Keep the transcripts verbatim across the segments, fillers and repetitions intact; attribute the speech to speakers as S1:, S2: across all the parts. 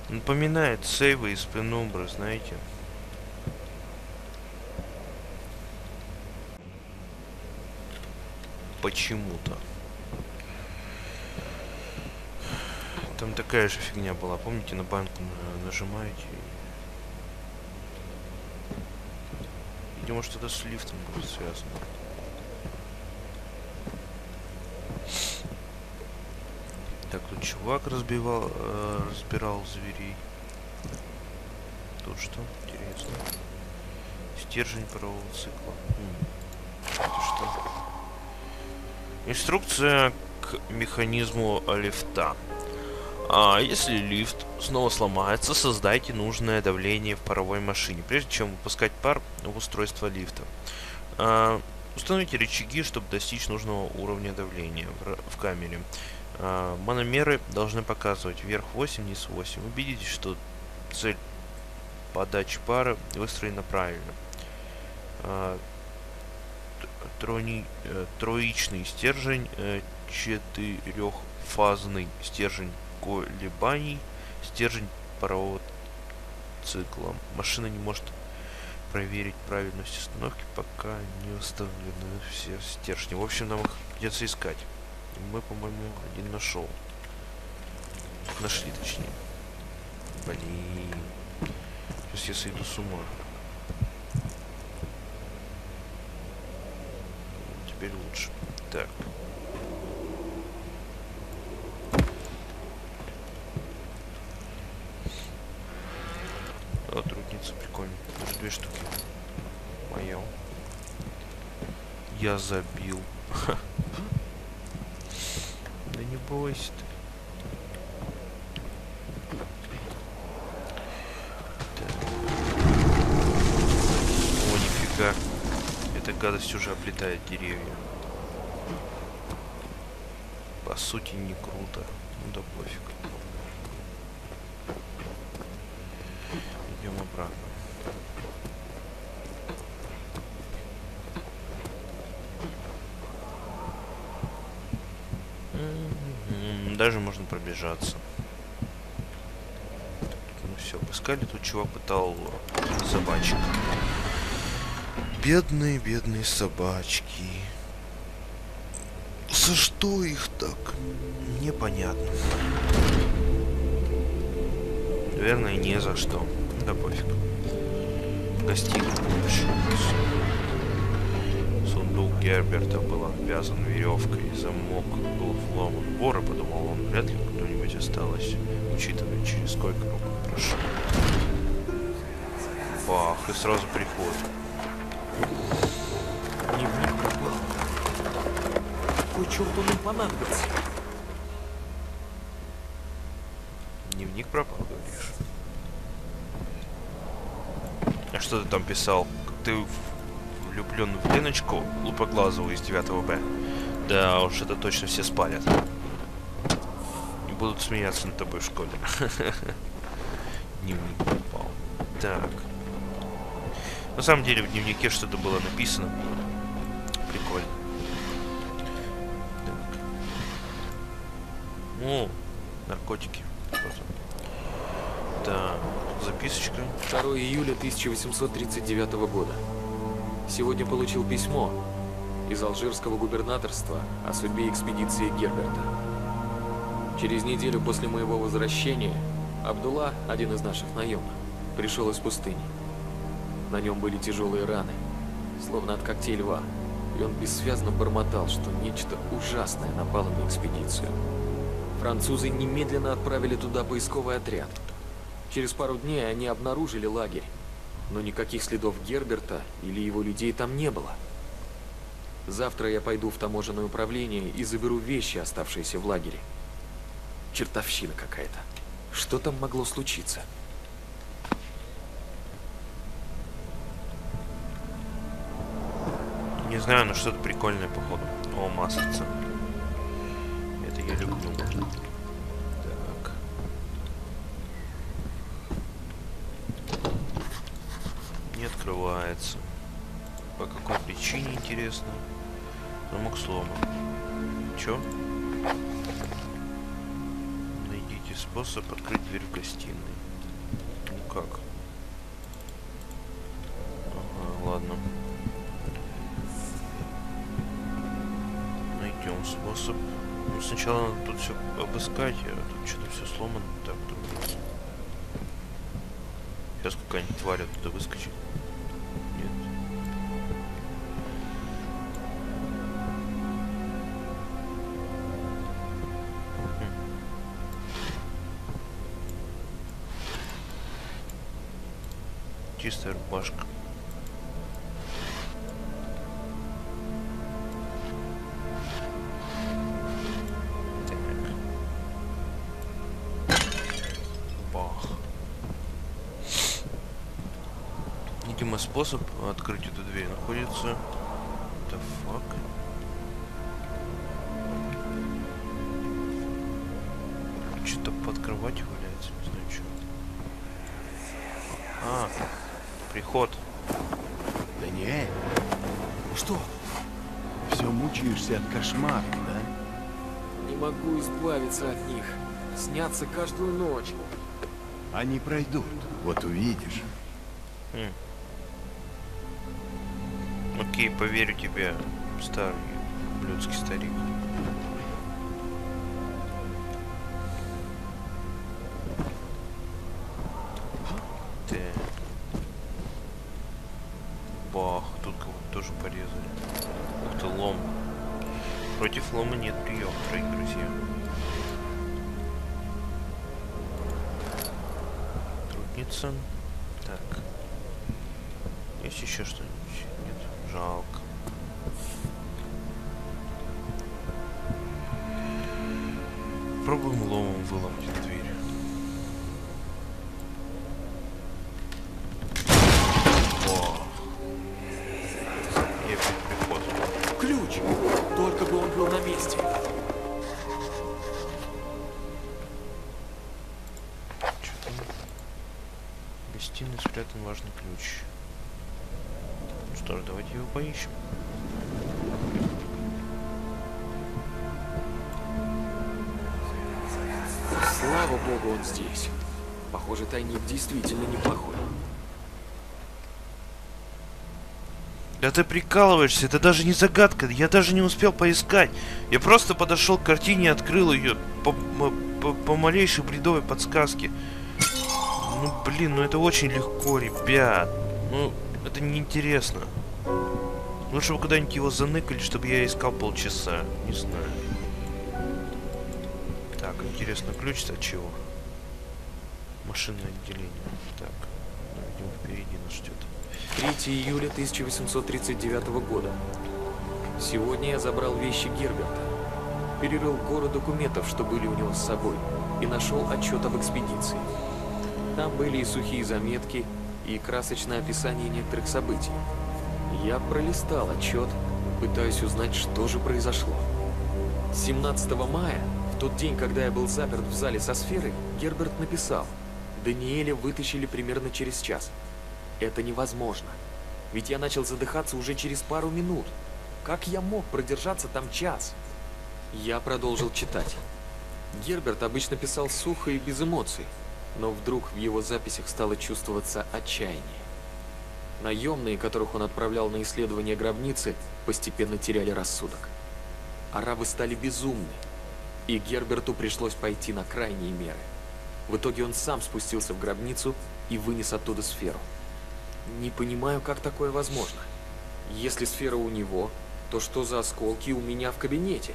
S1: Напоминает сейвы из Пенумбры, знаете. Почему-то. Там такая же фигня была. Помните, на банку нажимаете? Видимо, что-то с лифтом будет связано. Так, тут чувак разбивал, э, разбирал зверей. Тут что? Интересно. Стержень парового цикла. М. Это что? Инструкция к механизму лифта. А если лифт снова сломается, создайте нужное давление в паровой машине, прежде чем выпускать пар в устройство лифта. А, установите рычаги, чтобы достичь нужного уровня давления в, в камере. А, мономеры должны показывать вверх восемь, вниз восемь. Убедитесь, что цель подачи пара выстроена правильно. А, трони, э, троичный стержень, э, четырехфазный стержень колебаний, стержень парового цикла. Машина не может проверить правильность установки, пока не установлены все стержни. В общем, нам их придется искать. Мы, по-моему, один нашел. Нашли, точнее. Блин. Сейчас я сойду с ума. Теперь лучше. Так. О, трудница прикольно. Даже две штуки. Моя. Я забил. Да не бойся ты. О, нифига. Эта гадость уже облетает деревья. По сути, не круто. Ну да пофиг. Идем обратно. Даже можно пробежаться. Ну все, обыскали. Тут чувак пытал собачек. Бедные, бедные собачки. За что их так? Непонятно. Наверное, не за что. Да пофиг. Гостиная больше. Сундук Герберта был обвязан веревкой, замок был вломан. Воры, подумал он, вряд ли кто-нибудь осталось, учитывая, через сколько рук он прошел. Бах, и сразу приход.
S2: Дневник пропал. Какой черт он им понадобится?
S1: Дневник пропал, говоришь? А что ты там писал? Ты влюблен в Леночку Лупоглазову из девятого Б? Да уж, это точно все спалят. И будут смеяться над тобой в школе. Дневник пропал. Так. На самом деле в дневнике что-то было написано. Прикольно. Так. О, наркотики. Так, записочка.
S2: второго июля тысяча восемьсот тридцать девятого года. Сегодня получил письмо из алжирского губернаторства о судьбе экспедиции Герберта. Через неделю после моего возвращения Абдулла, один из наших наемных, пришел из пустыни. На нем были тяжелые раны, словно от когтей льва, и он бессвязно бормотал, что нечто ужасное напало на экспедицию. Французы немедленно отправили туда поисковый отряд. Через пару дней они обнаружили лагерь, но никаких следов Герберта или его людей там не было. Завтра я пойду в таможенное управление и заберу вещи, оставшиеся в лагере. Чертовщина какая-то. Что там могло случиться?
S1: Не знаю, но что-то прикольное, походу. О, маслица. Это я люблю. Так. Не открывается. По какой причине, интересно? Замок сломан. Чё? Найдите способ открыть дверь в гостиной. Ну как? Ага, ладно. Найдем способ. Ну, сначала надо тут все обыскать, а тут что-то все сломано. Так, тут. Сейчас какая-нибудь тварь оттуда выскочит. Нет. Хм. Чистая рубашка. Видимо, способ открыть эту дверь находится. The fuck? Что-то под кроватью валяется, не знаю что. А, приход.
S3: Даниэль,
S2: Что?
S3: все мучаешься от кошмаров, да?
S2: Не могу избавиться от них. Снятся каждую ночь.
S3: Они пройдут, вот увидишь.
S1: Хм. Окей, поверю тебе, старый ублюдский старик. Так. Бах, тут кого-то тоже порезали. Ух ты, лом. Против лома нет приема, дорогие друзья. Трудница. Так. Есть еще что-нибудь? Нет, жалко. Пробуем ломом выломать эту дверь. О. И опять приход.
S2: Ключ! Только бы он был на месте.
S1: Что там? В гостиной спрятан важный ключ. Ну что ж, давайте его поищем.
S2: Слава богу, он здесь. Похоже, тайник действительно неплохой.
S1: Да ты прикалываешься, это даже не загадка, я даже не успел поискать. Я просто подошел к картине и открыл ее по, по, по малейшей бредовой подсказке. Ну блин, ну это очень легко, ребят. Ну, это неинтересно. Лучше бы куда-нибудь его заныкали, чтобы я искал полчаса. Не знаю. Так, интересно, ключ-то от чего? Машинное отделение. Так, ну, видимо, впереди нас ждет.
S2: третьего июля тысяча восемьсот тридцать девятого года. Сегодня я забрал вещи Герберта. Перерыл горы документов, что были у него с собой, и нашел отчет об экспедиции. Там были и сухие заметки, и красочное описание некоторых событий. Я пролистал отчет, пытаясь узнать, что же произошло. семнадцатого мая, в тот день, когда я был заперт в зале со сферой, Герберт написал: «Даниэля вытащили примерно через час». Это невозможно. Ведь я начал задыхаться уже через пару минут. Как я мог продержаться там час? Я продолжил читать. Герберт обычно писал сухо и без эмоций, но вдруг в его записях стало чувствоваться отчаяние. Наемные, которых он отправлял на исследование гробницы, постепенно теряли рассудок. Арабы стали безумны, и Герберту пришлось пойти на крайние меры. В итоге он сам спустился в гробницу и вынес оттуда сферу. Не понимаю, как такое возможно. Если сфера у него, то что за осколки у меня в кабинете?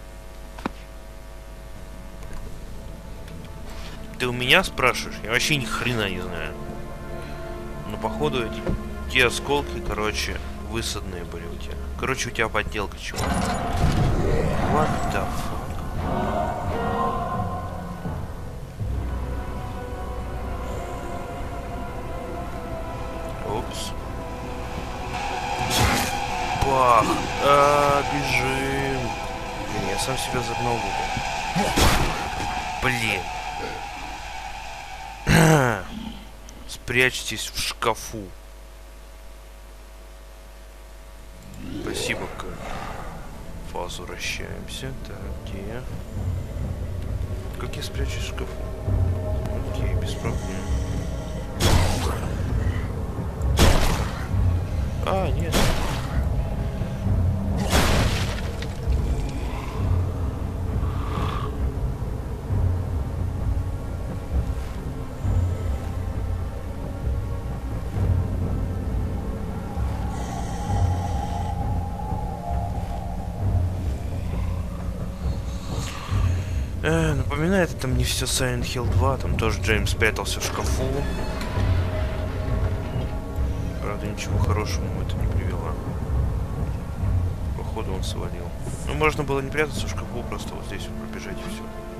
S1: Ты у меня спрашиваешь? Я вообще ни хрена не знаю. Но походу эти те осколки, короче, высадные были у тебя. Короче, у тебя подделка чего. What the fuck? Опс. Бах! А, бежим! Блин, я сам себя загнал в угол. Блин. Спрячьтесь в шкафу. Спасибо, к возвращаемся. Так, где я? Как я спрячусь в шкафу? Окей, без проблем. А, нет. Э, напоминает это мне все Silent Hill два, там тоже Джеймс спрятался в шкафу. Правда, ничего хорошего ему это не привело. Походу он свалил. Ну, можно было не прятаться в шкафу, просто вот здесь вот пробежать и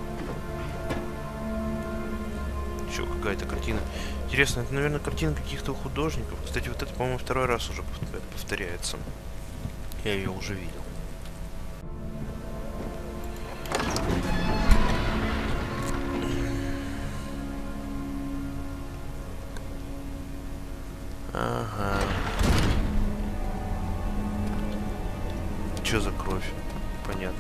S1: все. Еще какая-то картина. Интересно, это, наверное, картина каких-то художников. Кстати, вот это, по-моему, второй раз уже повторяется. Я ее уже видел. Ага. Что за кровь? Понятно.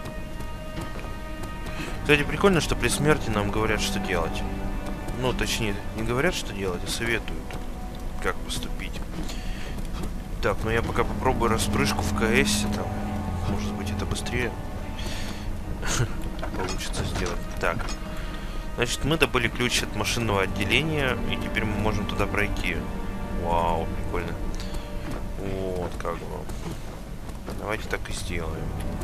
S1: Кстати, прикольно, что при смерти нам говорят, что делать. Ну, точнее, не говорят, что делать, а советуют, как поступить. Так, ну я пока попробую распрыжку в КС, там, может быть, это быстрее получится сделать. Так, значит, мы добыли ключ от машинного отделения, и теперь мы можем туда пройти. Вау, прикольно. Вот, как бы. Давайте так и сделаем.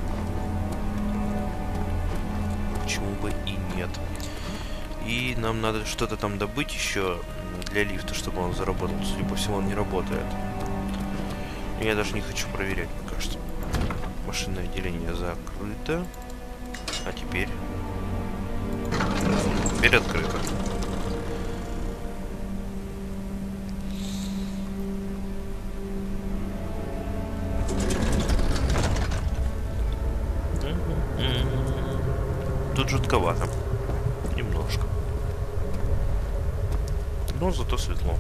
S1: Почему бы и нет. И нам надо что-то там добыть еще для лифта, чтобы он заработал. Судя по всему, он не работает. Я даже не хочу проверять пока что. Машинное отделение закрыто. А теперь... Теперь открыто. Тут жутковато. Немножко. Но зато светло.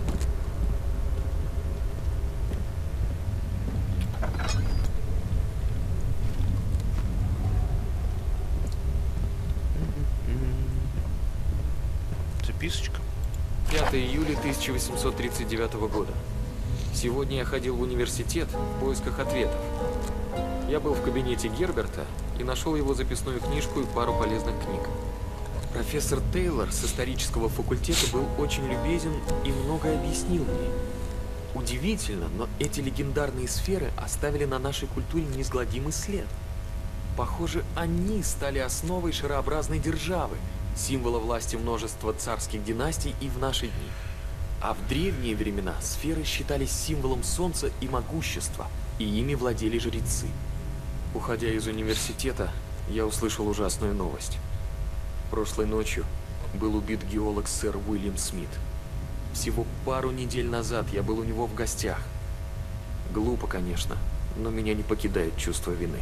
S1: Записочка.
S2: пятое июля тысяча восемьсот тридцать девятого года. Сегодня я ходил в университет в поисках ответов. Я был в кабинете Герберта и нашел его записную книжку и пару полезных книг. Профессор Тейлор с исторического факультета был очень любезен и многое объяснил мне. Удивительно, но эти легендарные сферы оставили на нашей культуре неизгладимый след. Похоже, они стали основой шарообразной державы, символа власти множества царских династий и в наши дни. А в древние времена сферы считались символом солнца и могущества, и ими владели жрецы. Уходя из университета, я услышал ужасную новость. Прошлой ночью был убит геолог сэр Уильям Смит. Всего пару недель назад я был у него в гостях. Глупо, конечно, но меня не покидает чувство вины.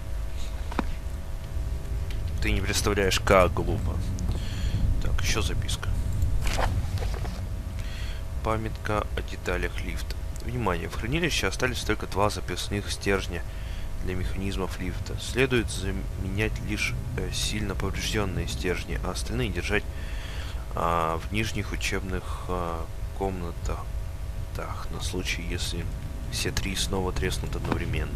S1: Ты не представляешь, как глупо. Так, еще записка. Памятка о деталях лифта. Внимание, в хранилище остались только два запасных стержня для механизмов лифта. Следует заменять лишь э, сильно поврежденные стержни, а остальные держать э, в нижних учебных э, комнатах так, на случай, если все три снова треснут одновременно.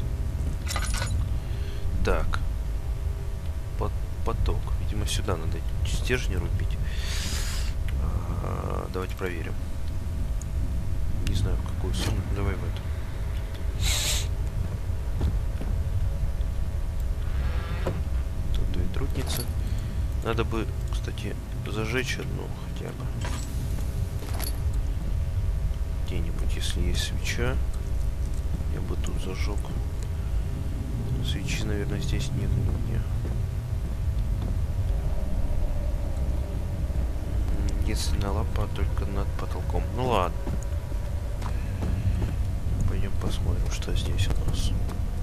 S1: Так. Под, поток. Видимо, сюда надо стержни рубить. А, давайте проверим. Не знаю, в какую сумму. Давай в эту. Тут две трутницы. Надо бы, кстати, зажечь одну хотя бы. Где-нибудь, если есть свеча. Я бы тут зажег. Свечи, наверное, здесь нет нигде. Единственная лампа только над потолком. Ну ладно. Пойдем посмотрим, что здесь у нас.